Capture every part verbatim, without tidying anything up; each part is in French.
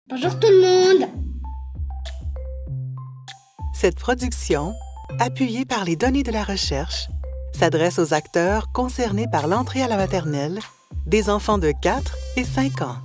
Bonjour tout le monde! Cette production, appuyée par les données de la recherche, s'adresse aux acteurs concernés par l'entrée à la maternelle des enfants de quatre et cinq ans.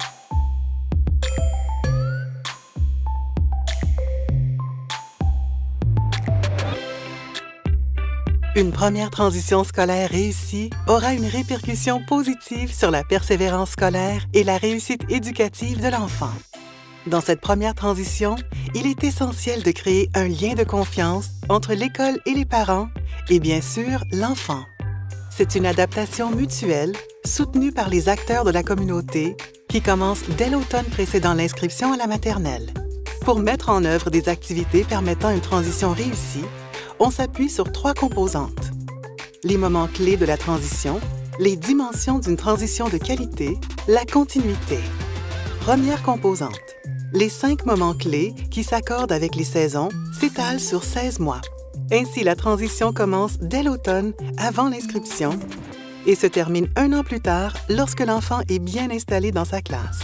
Une première transition scolaire réussie aura une répercussion positive sur la persévérance scolaire et la réussite éducative de l'enfant. Dans cette première transition, il est essentiel de créer un lien de confiance entre l'école et les parents et bien sûr l'enfant. C'est une adaptation mutuelle soutenue par les acteurs de la communauté qui commence dès l'automne précédant l'inscription à la maternelle. Pour mettre en œuvre des activités permettant une transition réussie, on s'appuie sur trois composantes: les moments clés de la transition, les dimensions d'une transition de qualité, la continuité. Première composante. Les cinq moments clés qui s'accordent avec les saisons s'étalent sur seize mois. Ainsi, la transition commence dès l'automne, avant l'inscription, et se termine un an plus tard lorsque l'enfant est bien installé dans sa classe.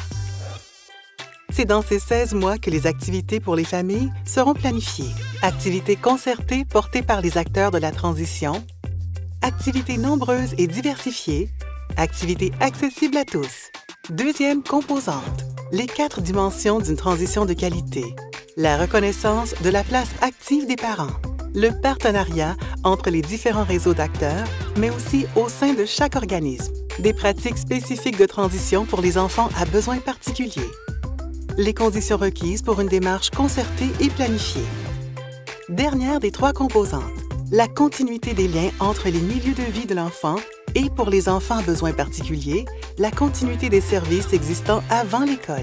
C'est dans ces seize mois que les activités pour les familles seront planifiées. Activités concertées portées par les acteurs de la transition, activités nombreuses et diversifiées, activités accessibles à tous. Deuxième composante. Les quatre dimensions d'une transition de qualité. La reconnaissance de la place active des parents. Le partenariat entre les différents réseaux d'acteurs, mais aussi au sein de chaque organisme. Des pratiques spécifiques de transition pour les enfants à besoins particuliers. Les conditions requises pour une démarche concertée et planifiée. Dernière des trois composantes. La continuité des liens entre les milieux de vie de l'enfant et pour les enfants à besoins particuliers, la continuité des services existants avant l'école.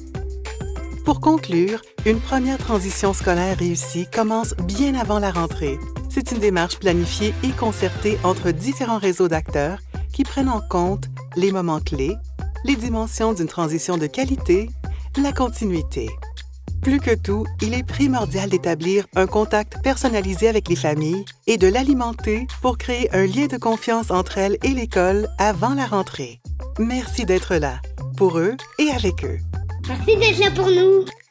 Pour conclure, une première transition scolaire réussie commence bien avant la rentrée. C'est une démarche planifiée et concertée entre différents réseaux d'acteurs qui prennent en compte les moments clés, les dimensions d'une transition de qualité, la continuité. Plus que tout, il est primordial d'établir un contact personnalisé avec les familles et de l'alimenter pour créer un lien de confiance entre elles et l'école avant la rentrée. Merci d'être là, pour eux et avec eux. Merci d'être là pour nous!